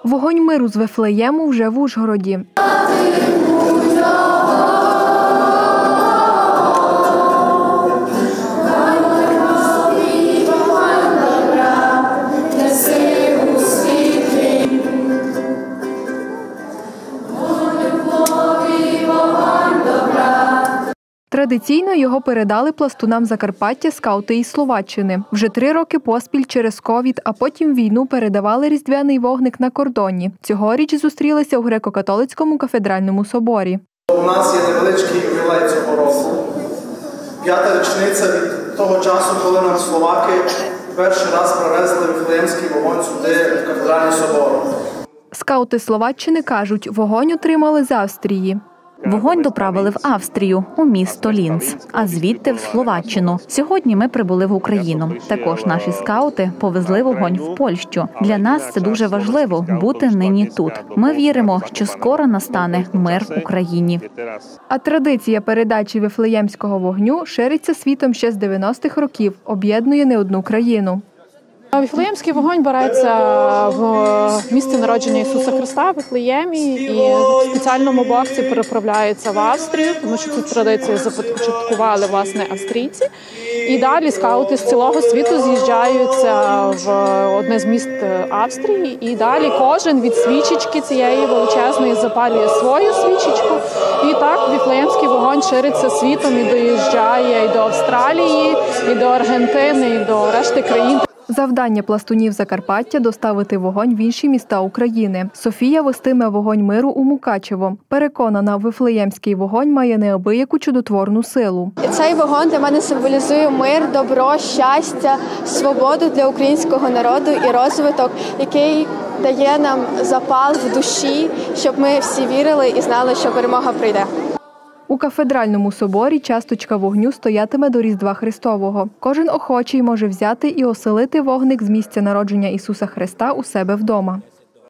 Вогонь миру з Вифлеєму вже в Ужгороді. Традиційно його передали пластунам Закарпаття скаути із Словаччини. Вже 3 роки поспіль через ковід, а потім війну передавали різдвяний вогник на кордоні. Цьогоріч зустрілися у Греко-католицькому кафедральному соборі. У нас є невеличкий ювілей цього року. 5-та річниця від того часу, коли нам словаки перший раз привезли Вифлеємський вогонь сюди, в кафедральний собор. Скаути Словаччини кажуть, вогонь отримали з Австрії. Вогонь доправили в Австрію, у місто Лінц, а звідти в Словаччину. Сьогодні ми прибули в Україну. Також наші скаути повезли вогонь в Польщу. Для нас це дуже важливо – бути нині тут. Ми віримо, що скоро настане мир в Україні. А традиція передачі Вифлеємського вогню шириться світом ще з 90-х років, об'єднує не одну країну. Вифлеємський вогонь береться в місці народження Ісуса Христа, в Вифлеємі, і в спеціальному боксі переправляється в Австрію, тому що цю традицію започаткували, власне, австрійці. І далі скаути з цілого світу з'їжджаються в одне з міст Австрії, і далі кожен від свічечки цієї величезної запалює свою свічечку. І так Вифлеємський вогонь шириться світом і доїжджає і до Австралії, і до Аргентини, і до решти країн. Завдання пластунів Закарпаття – доставити вогонь в інші міста України. Софія вестиме вогонь миру у Мукачево. Переконана, Вифлеємський вогонь має неабияку чудотворну силу. Цей вогонь для мене символізує мир, добро, щастя, свободу для українського народу і розвиток, який дає нам запал в душі, щоб ми всі вірили і знали, що перемога прийде. У кафедральному соборі часточка вогню стоятиме до Різдва Христового. Кожен охочий може взяти і оселити вогник з місця народження Ісуса Христа у себе вдома.